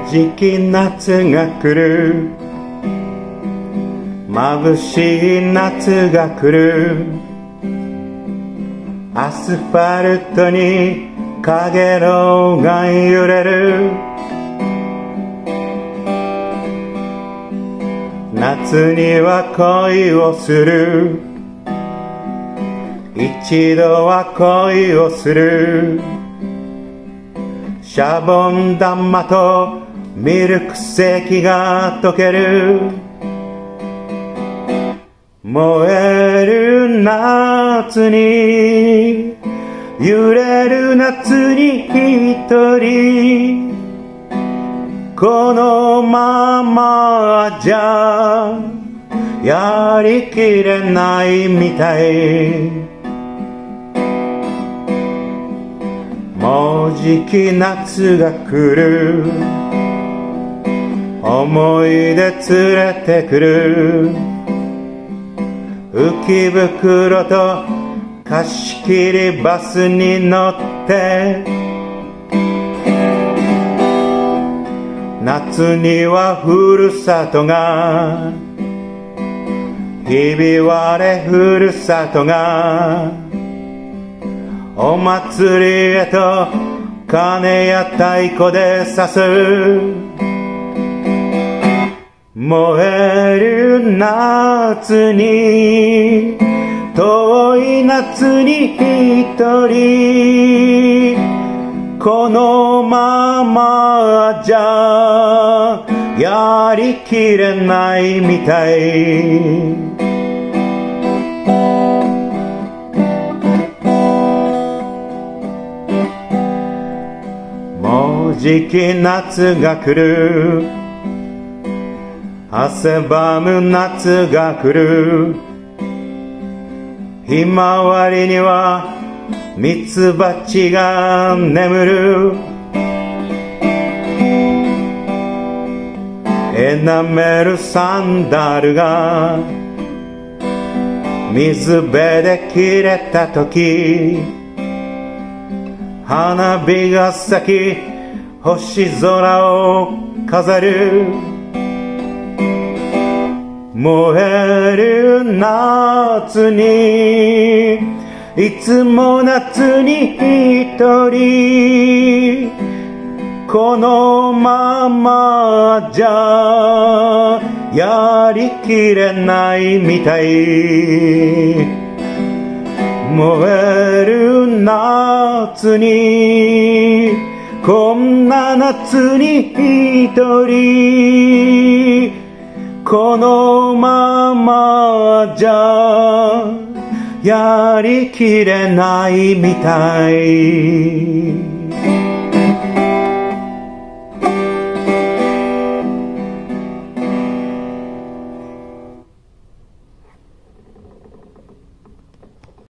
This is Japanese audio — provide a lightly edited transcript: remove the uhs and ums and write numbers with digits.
じき夏が来る、眩しい夏が来る。アスファルトにかげろうが揺れる。夏には恋をする、一度は恋をする。シャボン玉とミルクセーキが溶ける。燃える夏に揺れる夏に一人、このままじゃやりきれないみたい。もうじき夏が来る、思い出連れてくる。浮き袋と貸し切りバスに乗って、夏にはふるさとがひび割れ、ふるさとがお祭りへと鐘や太鼓で誘う。燃える夏に、遠い夏に一人、このままじゃやりきれないみたい。もうじき夏が来る、汗ばむ夏が来る。ひまわりにはミツバチが眠る。エナメルサンダルが水辺で切れた時、花火が咲き星空を飾る。燃える夏に、いつも夏に一人、このままじゃやりきれないみたい。燃える夏に、こんな夏に一人、このままじゃやりきれないみたい。